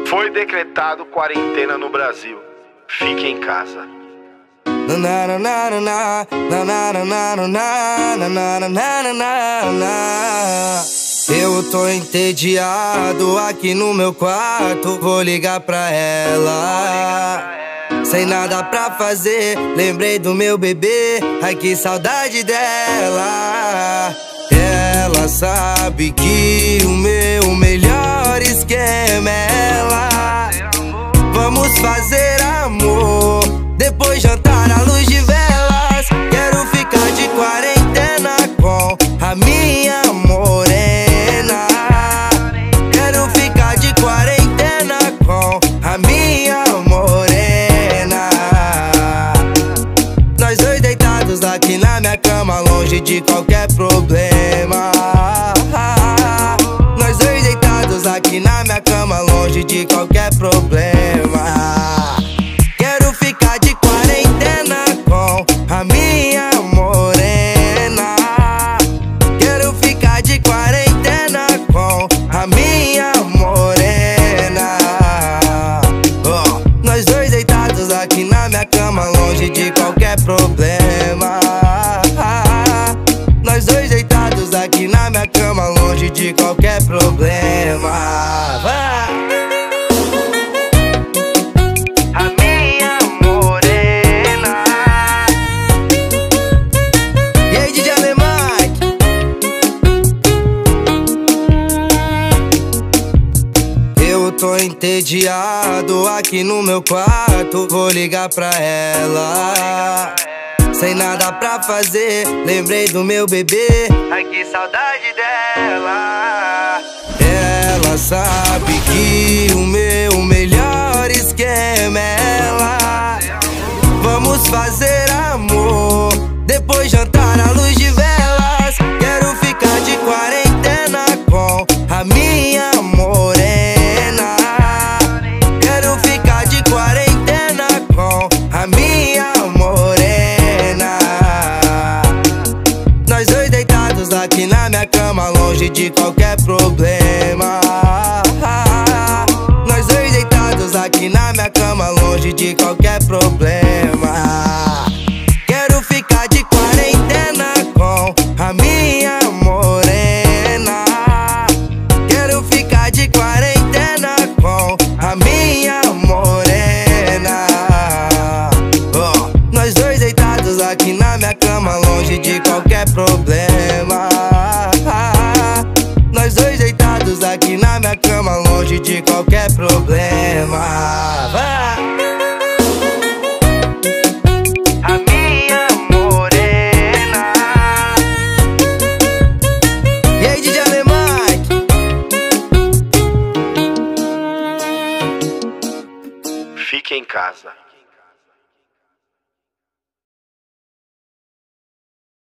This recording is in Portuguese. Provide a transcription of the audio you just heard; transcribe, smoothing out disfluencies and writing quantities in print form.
Foi decretado quarentena no Brasil. Fique em casa. Eu tô entediado aqui no meu quarto, vou ligar pra ela. Sem nada pra fazer, lembrei do meu bebê, ai que saudade dela. Ela sabe que o meu melhor esquema é ela. Vamos fazer amor, depois jantar à luz de velas. Quero ficar de quarentena com a minha morena. Quero ficar de quarentena com a minha morena. Nós dois deitados aqui na minha cama, longe de qualquer problema. Nós dois deitados aqui na minha cama, longe de qualquer problema. Quero ficar de quarentena com a minha morena. Quero ficar de quarentena com a minha morena. Nós dois deitados aqui na minha cama, longe de qualquer problema. Nós dois deitados aqui na minha cama, longe de qualquer problema. A minha morena. E aí, DJ Alemães? Eu tô entediado aqui no meu quarto, vou ligar pra ela. Sem nada pra fazer, lembrei do meu bebê, ai que saudade dela. Ela sabe que o meu melhor esquema é ela. Vamos fazer amor, depois jantar à luz de velas. Quero ficar de quarentena com a minha morena. Quero ficar de quarentena com a minha morena. Nós dois deitados aqui na minha cama, longe de qualquer problema. Nós dois deitados aqui na minha cama, longe de qualquer problema. Quero ficar de quarentena com a minha morena. Quero ficar de quarentena com a minha morena. Nós dois deitados aqui na minha cama, longe de qualquer problema. Nós dois deitados aqui na minha cama, longe de qualquer problema. A minha morena. E aí, DJ Alemães? Fique em casa.